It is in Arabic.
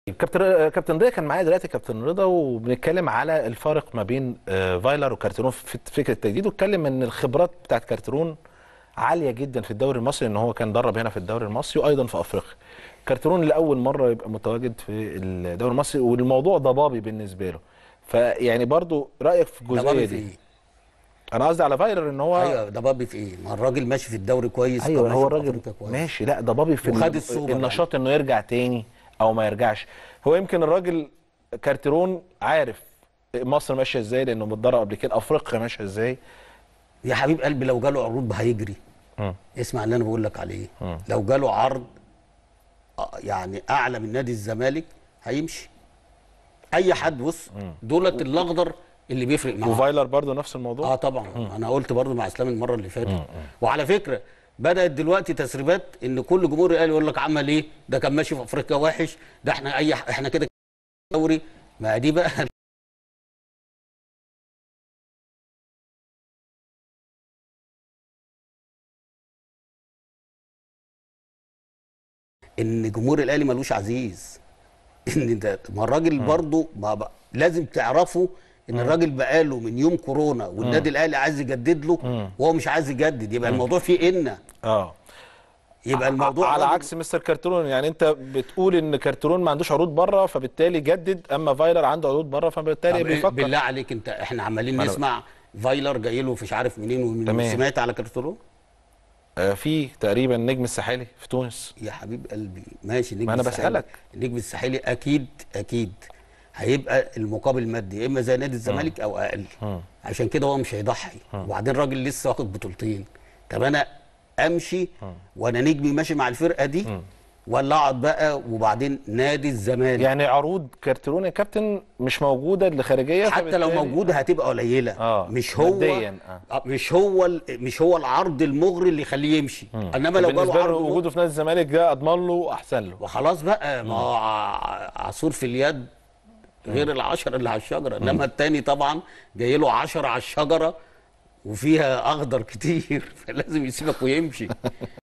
كابتن رضا كان معايا دلوقتي، كابتن رضا، وبنتكلم على الفارق ما بين فايلر وكارتيرون في فكره التجديد، واتكلم ان الخبرات بتاعت كارتيرون عاليه جدا في الدوري المصري، ان هو كان درب هنا في الدوري المصري وايضا في افريقيا. كارتيرون لاول مره يبقى متواجد في الدوري المصري، والموضوع ضبابي بالنسبه له. فيعني برضو رايك في الجزئيه ضبابي في دي؟ ايه؟ انا قصدي على فايلر ان هو ايوه ضبابي في ايه؟ ما الراجل ماشي في الدوري كويس، وكان ايوه، هو ماشي في الراجل افريقيا كويس ماشي. لا ضبابي في وخد السوبر النشاط انه يرجع تاني او ما يرجعش. هو يمكن الراجل كارتيرون عارف مصر ماشيه ازاي لانه متدرب قبل كده، افريقيا ماشيه ازاي. يا حبيب قلبي لو جاله عروض هيجري. مم. اسمع اللي انا بقول لك عليه. مم. لو جاله عرض يعني اعلى من نادي الزمالك هيمشي. اي حد بص دولت الاخضر اللي بيفرق معاه. وفايلر برضو نفس الموضوع. طبعا. انا قلت برضو مع اسلام المره اللي فاتت. وعلى فكره بدات دلوقتي تسريبات ان كل جمهور الاهلي يقول لك عمل ايه؟ ده كان ماشي في افريقيا وحش، ده احنا كده دوري. ما دي بقى ان جمهور الاهلي ملوش عزيز. ان ده ما الراجل برضه لازم تعرفوا ان الراجل بقاله من يوم كورونا والنادي الاهلي عايز يجدد له وهو مش عايز يجدد، يبقى الموضوع فيه يبقى الموضوع على عكس مستر كارتيرون. يعني انت بتقول ان كارتيرون ما عندوش عروض بره فبالتالي جدد، اما فايلر عنده عروض بره فبالتالي بيفكر. بالله عليك انت، احنا عمالين نسمع فايلر جاي له مش عارف منين ومنين. سمعت على كارتيرون؟ في تقريبا نجم الساحلي في تونس. يا حبيب قلبي ماشي، نجم ما انا الساحلي. بسألك. النجم الساحلي اكيد هيبقى المقابل مادي يا اما زي نادي الزمالك او اقل. عشان كده هو مش هيضحي. وبعدين راجل لسه واخد بطولتين. طب انا امشي وانا نجمي ماشي مع الفرقه دي ولا اقعد بقى؟ وبعدين نادي الزمالك يعني عروض كارتيرون يا كابتن مش موجوده اللي خارجيه، حتى لو موجوده هتبقى قليله. مش هو العرض المغري اللي يخليه يمشي. انما لو جاله عرض وجوده في نادي الزمالك ده اضمن له احسن له وخلاص بقى. ما هو عصفور في اليد غير العشرة اللي على الشجره. انما التاني طبعا جاي له 10 على الشجره وفيها اخضر كتير فلازم يسيبك ويمشي.